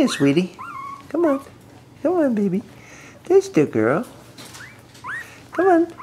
here, sweetie. Come on. Come on, baby. There's the girl. Come on.